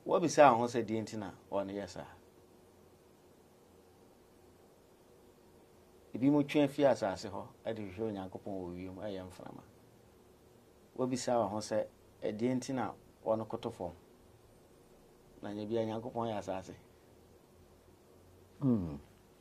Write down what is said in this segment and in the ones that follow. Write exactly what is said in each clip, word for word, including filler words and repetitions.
What be say I want say the intina on yes sir. If you mu twen fi asase ho e de hwe Onyankopon wo wiem ayem frama. What be say I want say e de intina on koto form. Na nya bia Onyankopon ya asase. Hmm.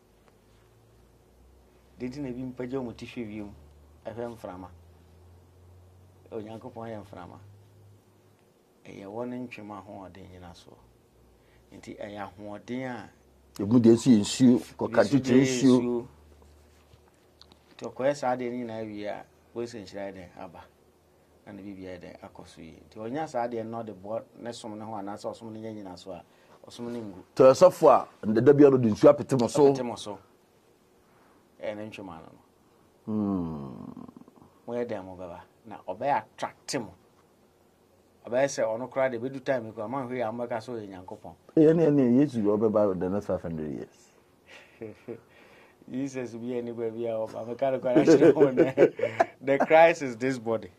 De intina bi mpaje mu ti hwe wiem ahwe frama. Onyankopon ya frama. Eye won ntwema ho ode nyina so. Nti eye ahoden a emu de su nsu ko kadwetwe nsu to ko esa de ni na wi a bo se nhyira de aba na ne bibia de akoso yi nti onya sa de no de bo ne som ne ho ana sa osom ne nyina so a osom ne ngu to sofo a ndeda bia no de nsu apete mo so apete mo so e ne ntwema no hmm mo ye de mo baba na obe attract mo obe se ono kra de bedu time ko man hwe amaka so Nyankopon e ne ne Yesu obe ba the next five hundred years. Jesus be anywhere we are. I'm a kind of question. The Christ is this body.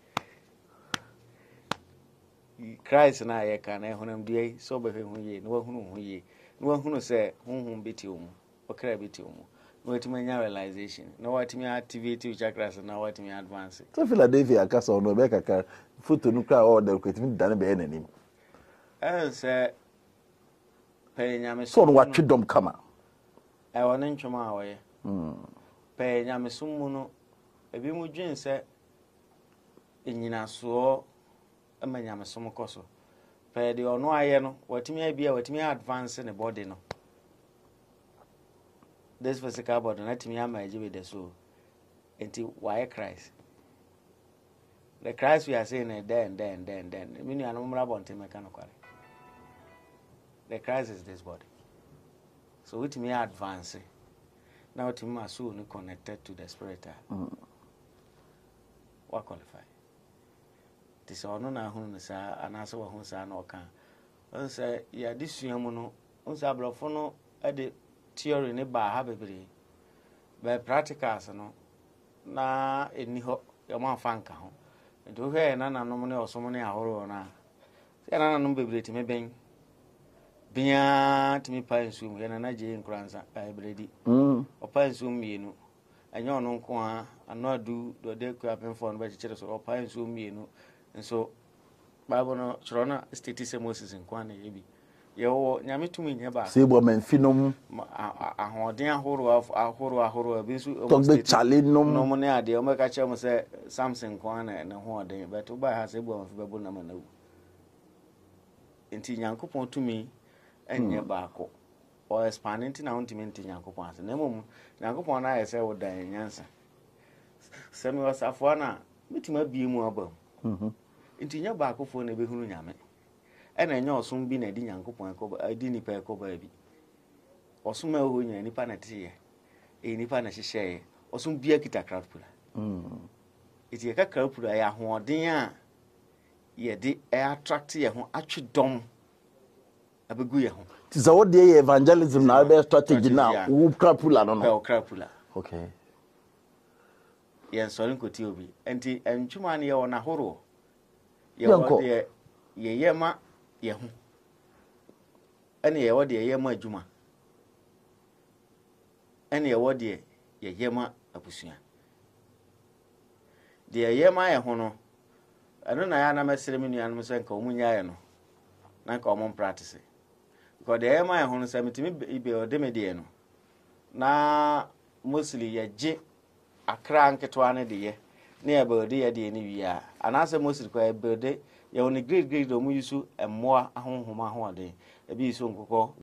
Christ na ye can I honum dey so be hu ye no hunu hu ye no hunu say hunhun biti omu okra biti omu no wetimi nya realization no wetimi activate chakras na wetimi advance. So Philadelphia kasa ono be kaka photo nu kra order kwetimi dane be nanim. Eh say pe nyame so no watwedom kama e won ntwoma a wo ye hmm pe nyame summu no ebi mu dwen se enyina so ama nyame sum koso pe de ono aye no watimi abia watimi advance ne body no this physical body na timi ama ejibe de so enti why Christ the Christ we are saying then then then then minu anu mra bonte meka no kware the Christ is this body so with me advance now with my soul connected to the spirit mm. What qualify this ono na hu sa anase wa hu sa na oka on say ya disuamu no on say abrofo no e de theory ne ba ha bebre by practicals no na eni ho ya ma fa nka ho ndo hwe na nanom ne osom ne ahoro na se na nanom bebre ti me ben bia timi pa nsum ya na je nkransa pa bredi mm opa nsum mienu anya ono nko a anadu do de ku apemfo no ba chire so opa nsum mienu nso Bible no chiro na state se Moses nko na yebi ye wo nyame tumi nya ba se bo manfinom ahoden ahoro ahoro ahoro abisu to be challenge nom no mo ne ade o meka che mo se Samson nko na na ho oden but o ba ha se bo manfi bebo na manawu enti Nyankopon tumi enye baako o expanding na untimi nti Nyankopon ase na mom Nyankopon na yese wo dan nyansa semi wasafo na mitima bie mu aba mhm nti nya baako fo na behunu nyame ena enya osom bi na di Nyankopon ko adi nipa ko ba bi osom a ho nya nipa na tiye e nipa na hyehye osom bia kita crowdpula mhm iti ye ka crowdpula ya hoɔden a ye di e attract ye ho atwedom abegu ye ho tisa what dey evangelism na be strategy na wo crapula no no crapula okay ye nsori nkoti obi enti entwuma ne ye wona horo ye wo de ye yema ye ho ene ye wo de ye yema adwuma ene ye wo de ye yema abusua de ye yema ye ho no eno na ya na mesere me nuanum se nka omunya ye no na nka omon practice because de yema ye ho no se metimi ibe ode me de no na mostly ye je akra nketwa ne de ye na ye be ode ye de ni wi a anase mostly kwa ye be ode ye on grade grade do mu yusu emmoa ahonhoma ho ode e bi so nkokọ